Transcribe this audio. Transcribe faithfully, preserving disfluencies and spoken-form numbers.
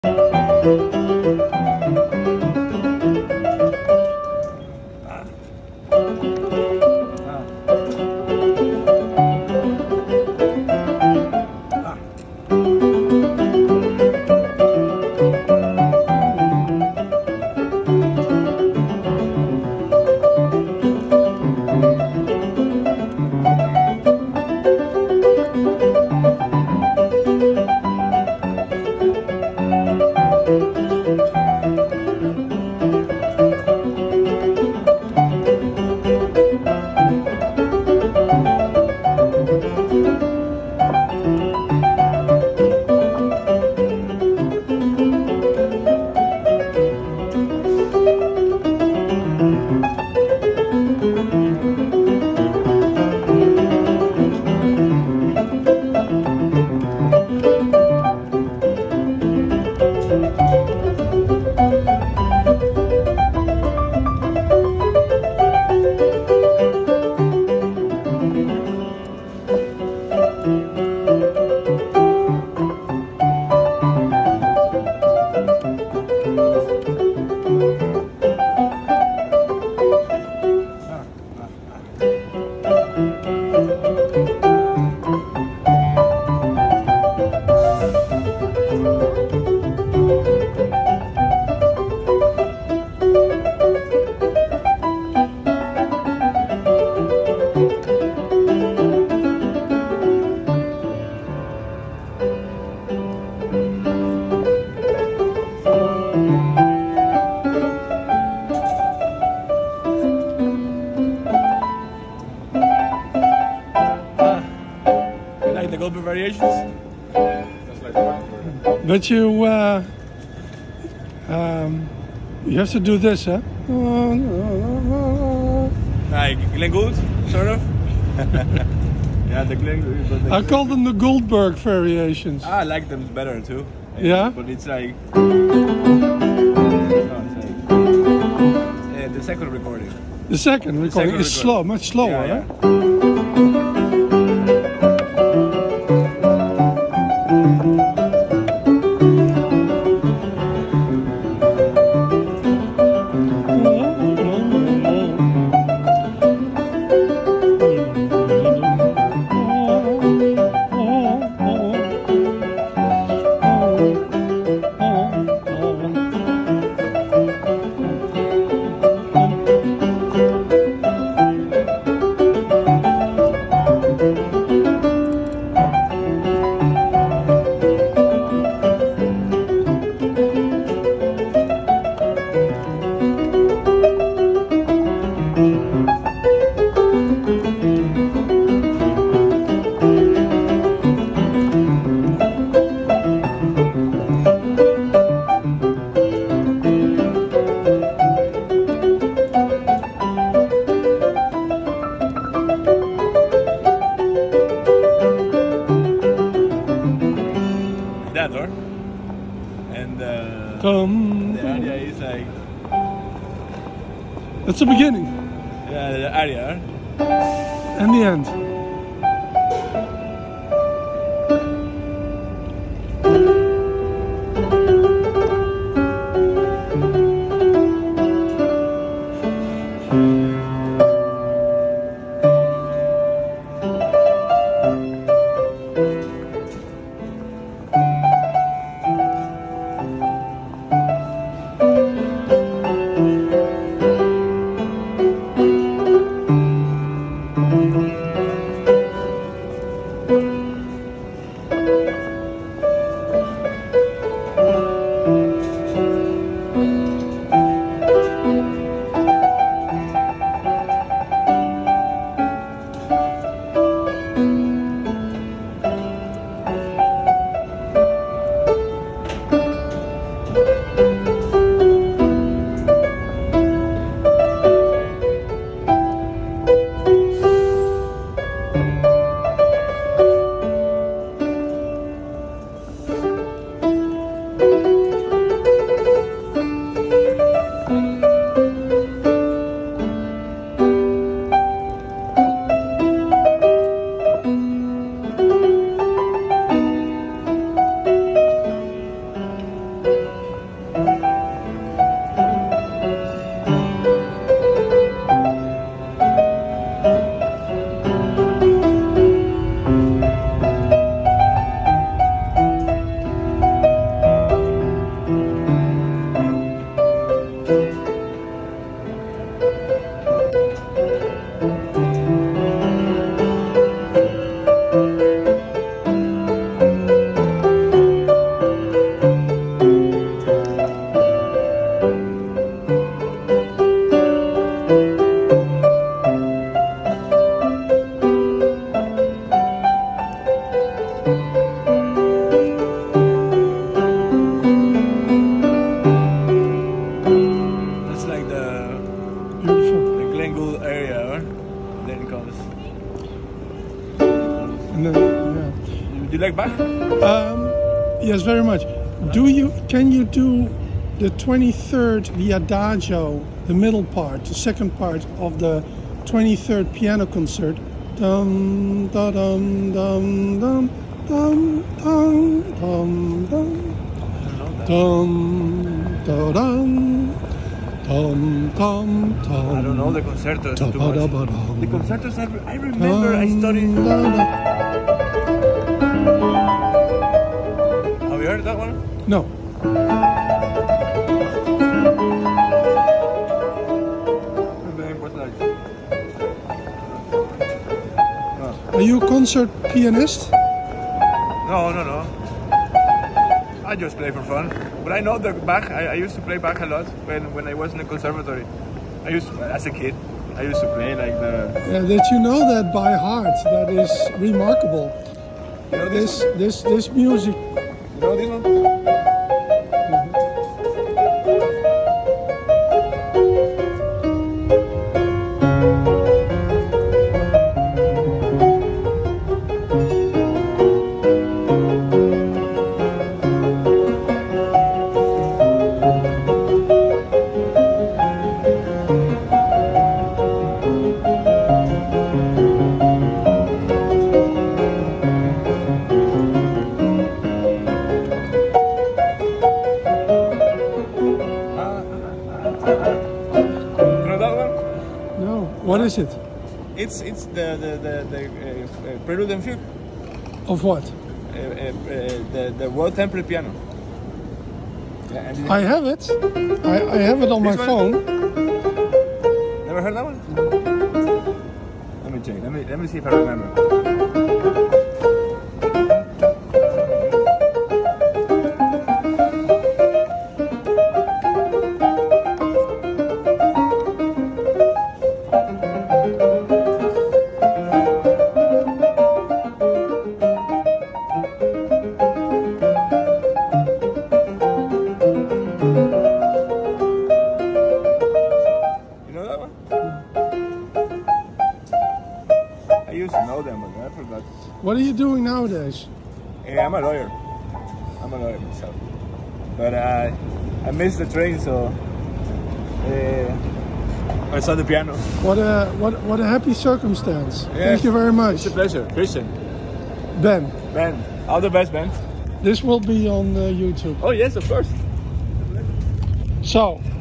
The Goldberg variations. But you, uh, um, you have to do this, huh? Like Glenn Gould, sort of. Yeah, the Glenn Gould. I call them the Goldberg variations. I like them better too. Yeah? But it's like, no, it's like uh, the second recording. The second recording second is recording. slow, much slower, Yeah, yeah. huh? That or and uh, Come. the aria is like That's the beginning yeah, the aria. and the end. like Bach? Um, yes, very much. Do you? Can you do the twenty-third, the Adagio, the middle part, the second part of the twenty-third piano concert? Dum da dum dum dum dum dum dum dum dum da dum dum dum dum. I don't know the concertos too much. Da-ba-da-ba-dum. The concertos, I, I remember I studied. Dum, da, Have you heard that one? No. Are you a concert pianist? No, no, no. I just play for fun. But I know the Bach. I, I used to play Bach a lot when, when I was in the conservatory. I used to, as a kid, I used to play like the. Yeah, that you know that by heart. That is remarkable. You know this? This this this music. You know this one? What is it? It's it's the the the, the uh, Prelude and Fugue. Of what? Uh, uh, uh, the the World Temple piano. Yeah, and I have it. I, I have it on my This one? phone. Never heard that one? Let me check. Let me let me see if I remember. I used to know them, but I forgot. What are you doing nowadays? Yeah, I'm a lawyer. I'm a lawyer myself. But uh, I missed the train, so uh, I saw the piano. What a what what a happy circumstance. Yes. Thank you very much. It's a pleasure. Christian. Ben, Ben, all the best, Ben. this will be on uh, YouTube. Oh, yes, of course. So,